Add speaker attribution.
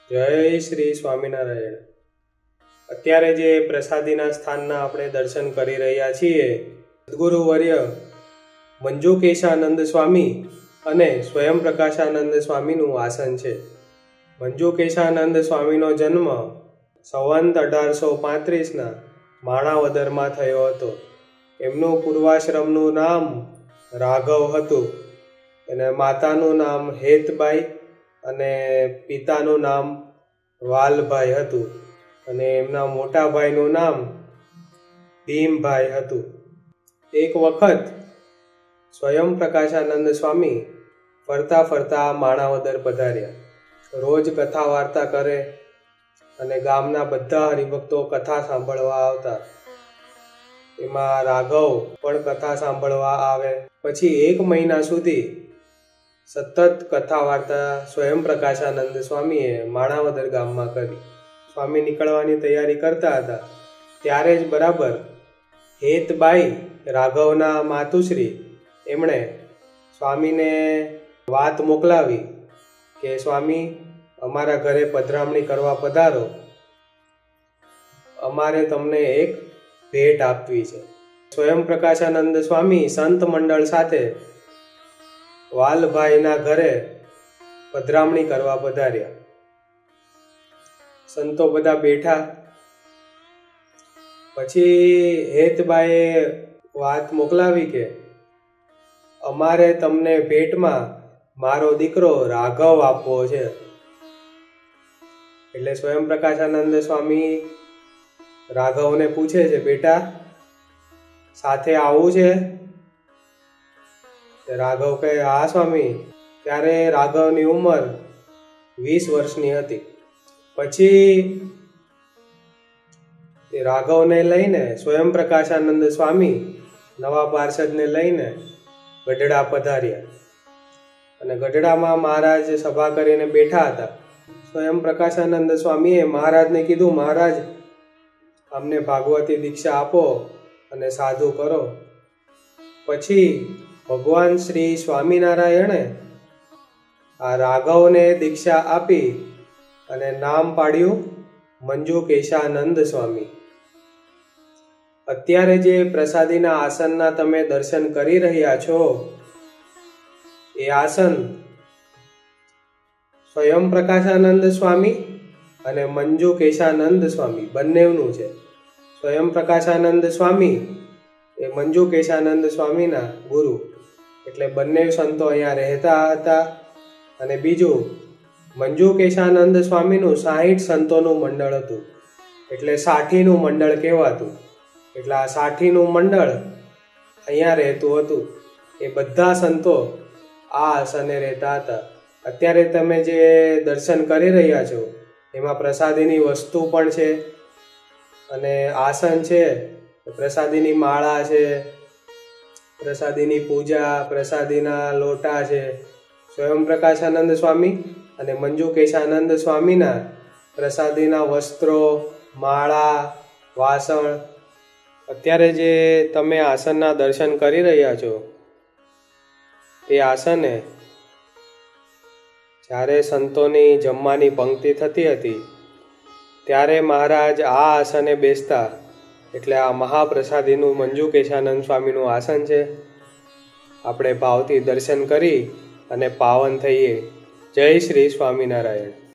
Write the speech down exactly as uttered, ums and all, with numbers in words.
Speaker 1: જય શ્રી સ્વામિનારાયણ। અત્યારે જે પ્રસાદીના સ્થાનના આપણે દર્શન કરી રહ્યા છીએ, સદગુરુ વર્ય મંજુકેશાનંદ સ્વામી અને સ્વયં પ્રકાશાનંદ સ્વામીનું આસન છે। મંજુકેશાનંદ સ્વામીનો જન્મ સંવંત અઢારસો પાંત્રીસના માણાવદરમાં થયો હતો। એમનું પૂર્વાશ્રમનું નામ રાઘવ હતું અને માતાનું નામ હેતબાઈ અને પિતાનું નામ વાલભાઈ હતું અને એમના મોટા ભાઈનું નામ ભીમભાઈ હતું। એક વખત સ્વયં પ્રકાશાનંદ સ્વામી ફરતા ફરતા માણાવદર પધાર્યા। રોજ કથા વાર્તા કરે અને ગામના બધા હરિભક્તો કથા સાંભળવા આવતા। એમાં રાઘવ પણ કથા સાંભળવા આવે। પછી એક મહિના સુધી સતત કથા વાર્તા સ્વયં પ્રકાશાનંદ સ્વામીએ માણાવદર ગામમાં કરી। સ્વામી નીકળવાની તૈયારી કરતા હતા ત્યારે જ બરાબર હેતબાઈ રાઘવના માતુશ્રી એમણે સ્વામીને વાત મોકલાવી કે સ્વામી અમારા ઘરે પધરામણી કરવા પધારો, અમારે તમને એક ભેટ આપવી છે। સ્વયં પ્રકાશાનંદ સ્વામી સંત મંડળ સાથે વાલભાઈના ઘરે પધરામણી કરવા પધાર્યા। સંતો બધા બેઠા। પછી હેતબાઈએ વાત મોકલાવી કે અમારે તમને ભેટમાં મારો દીકરો રાઘવ આપવો છે। એટલે સ્વયં પ્રકાશાનંદ સ્વામી રાઘવને પૂછે છે, બેટા સાથે આવું છે? રાઘવ કહે, હા સ્વામી। ત્યારે રાઘવની ઉંમર વીસ વર્ષની હતી। પછી એ રાઘવને લઈને સ્વયં પ્રકાશાનંદ સ્વામી નવા પાર્ષદને લઈને ગઢડા પધાર્યા અને ગઢડામાં મહારાજ સભા કરીને બેઠા હતા। સ્વયં પ્રકાશાનંદ સ્વામીએ મહારાજને કીધું, મહારાજ અમને ભાગવતી દીક્ષા આપો અને સાધુ કરો। પછી ભગવાન શ્રી સ્વામિનારાયણે આ રાઘવને દીક્ષા આપી અને નામ પાડ્યું મંજુકેશાનંદ સ્વામી। અત્યારે જે પ્રસાદીના આસનના તમે દર્શન કરી રહ્યા છો એ આસન સ્વયં પ્રકાશાનંદ સ્વામી અને મંજુકેશાનંદ સ્વામી બંનેનું છે। સ્વયં પ્રકાશાનંદ સ્વામી એ મંજુકેશાનંદ સ્વામીના ગુરુ, એટલે બંને સંતો અહીંયા રહેતા હતા। અને બીજું મંજુકેશાનંદ સ્વામીનું સાહીઠ સંતોનું મંડળ હતું, એટલે સાઠીનું મંડળ કહેવાતું। એટલે આ સાઠીનું મંડળ અહીંયા રહેતું હતું। એ બધા સંતો આ આસને રહેતા હતા। અત્યારે તમે જે દર્શન કરી રહ્યા છો એમાં પ્રસાદીની વસ્તુ પણ છે અને આસન છે, પ્રસાદીની માળા છે, પ્રસાદીની પૂજા, પ્રસાદીના લોટા છે। સ્વયં પ્રકાશાનંદ સ્વામી અને મંજુકેશાનંદ સ્વામીના પ્રસાદીના વસ્ત્રો, માળા, વાસણ, અત્યારે જે તમે આસનના દર્શન કરી રહ્યા છો તે આસને જ્યારે સંતોની જમવાની પંક્તિ થતી હતી ત્યારે મહારાજ આ આસને બેસતા। એટલે આ મહાપ્રસાદીનું મંજુકેશાનંદ સ્વામીનું આસન છે। આપણે ભાવથી દર્શન કરી અને પાવન થઈએ। જય શ્રી સ્વામિનારાયણ।